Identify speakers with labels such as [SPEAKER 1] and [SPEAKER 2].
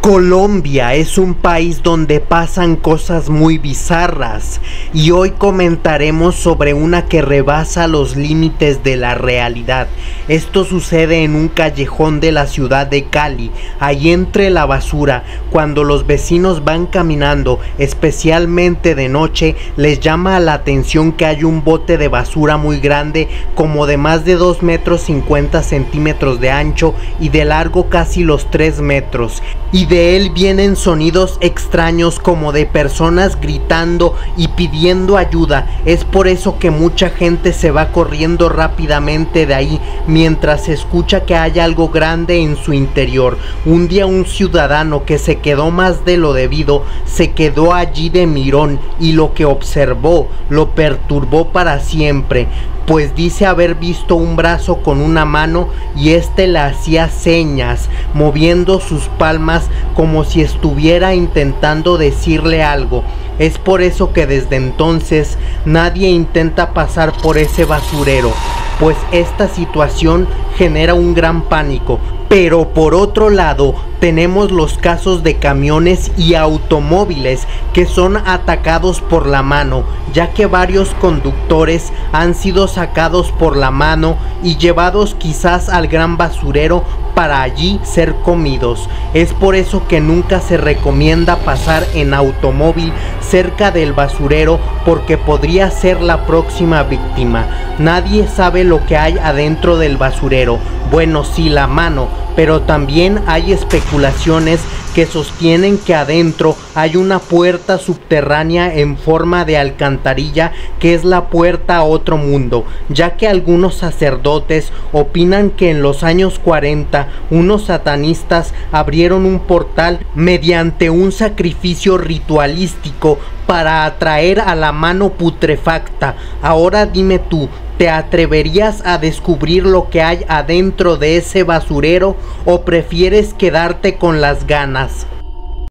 [SPEAKER 1] Colombia es un país donde pasan cosas muy bizarras y hoy comentaremos sobre una que rebasa los límites de la realidad. Esto sucede en un callejón de la ciudad de Cali, ahí entre la basura. Cuando los vecinos van caminando, especialmente de noche, les llama la atención que hay un bote de basura muy grande, como de más de 2 metros 50 centímetros de ancho y de largo casi los 3 metros. Y de él vienen sonidos extraños como de personas gritando y pidiendo ayuda. Es por eso que mucha gente se va corriendo rápidamente de ahí mientras escucha que hay algo grande en su interior. Un día un ciudadano que se quedó más de lo debido se quedó allí de mirón y lo que observó lo perturbó para siempre, pues dice haber visto un brazo con una mano y este le hacía señas, moviendo sus palmas como si estuviera intentando decirle algo. Es por eso que desde entonces nadie intenta pasar por ese basurero, pues esta situación genera un gran pánico. Pero por otro lado, tenemos los casos de camiones y automóviles que son atacados por la mano, ya que varios conductores han sido sacados por la mano y llevados quizás al gran basurero para allí ser comidos. Es por eso que nunca se recomienda pasar en automóvil cerca del basurero, porque podría ser la próxima víctima. Nadie sabe lo que hay adentro del basurero. Bueno, sí, la mano, pero también hay especulaciones que sostienen que adentro hay una puerta subterránea en forma de alcantarilla que es la puerta a otro mundo, ya que algunos sacerdotes opinan que en los años 40 unos satanistas abrieron un portal mediante un sacrificio ritualístico para atraer a la mano putrefacta. Ahora dime tú, ¿te atreverías a descubrir lo que hay adentro de ese basurero o prefieres quedarte con las ganas?